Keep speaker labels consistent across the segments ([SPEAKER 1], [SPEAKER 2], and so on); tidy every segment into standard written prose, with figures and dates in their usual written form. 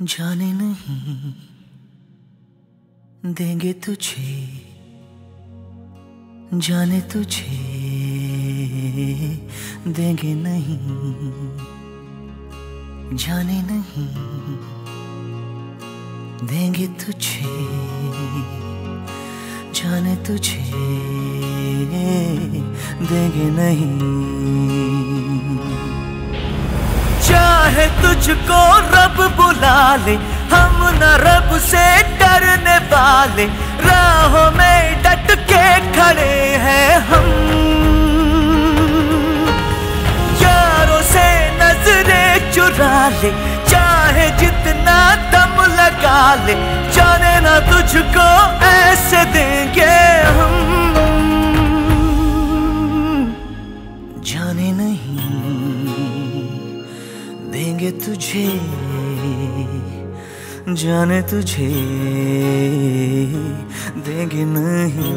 [SPEAKER 1] जाने नहीं देंगे तुझे, जाने तुझे देंगे नहीं, जाने नहीं देंगे तुझे, जाने तुझे देंगे नहीं। चाहे तुझको रब बुला ले, हम न रब से डरने वाले, राहों में डट के खड़े हैं हम। यारों से नजरें चुरा ले, चाहे जितना दम लगा ले, जाने ना तुझको ऐसे देंगे हम। जाने नहीं देंगे तुझे, जाने तुझे देंगे नहीं।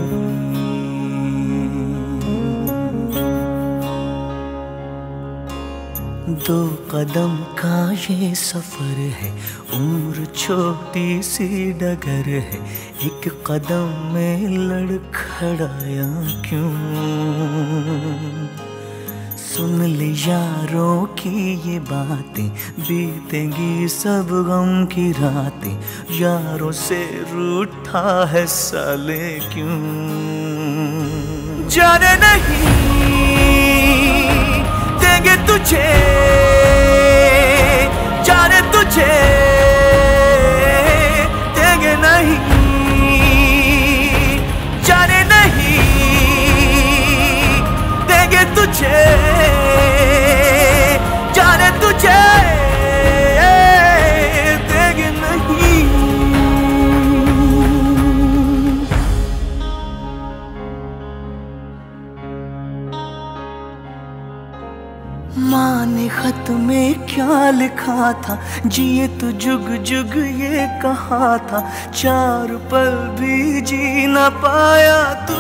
[SPEAKER 1] दो कदम का ये सफर है, उम्र छोटी सी डगर है, एक कदम में लड़खड़ाया क्यों। सुन ले यारों की ये बातें, बीतेंगी सब गम की रातें, यारों से रूठा है साले क्यों। जाने नहीं देंगे तुझे, जाने तुझे देंगे नहीं, जाने नहीं देंगे तुझे, जाने तुझे देंगे नहीं। माँ ने खत में क्या लिखा था, जिए तो जुग जुग ये कहा था, चार पल भी जी न पाया तू।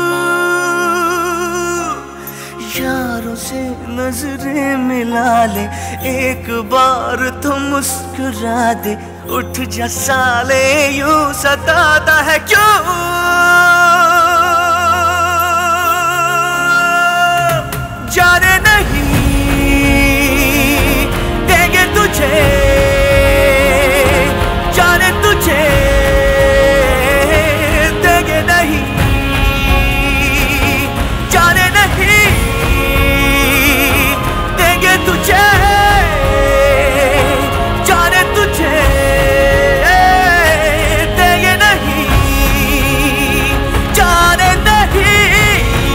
[SPEAKER 1] यारों से नजरें मिला ले, एक बार तो मुस्कुरा दे, उठ जा साले यूं सताता है क्यों। जाने नहीं देंगे तुझे, जाने तुझे देंगे नहीं, जाने नहीं देंगे तुझे, जाने तुझे देंगे नहीं, जाने नहीं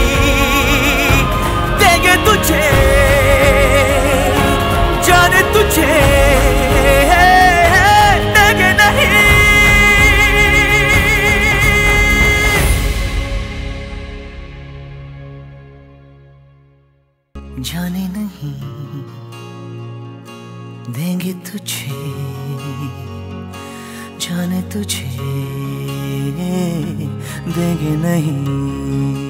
[SPEAKER 1] देंगे तुझे, जाने तुझे देंगे नहीं। जाने नहीं देंगे तुझे, जाने तुझे देंगे नहीं।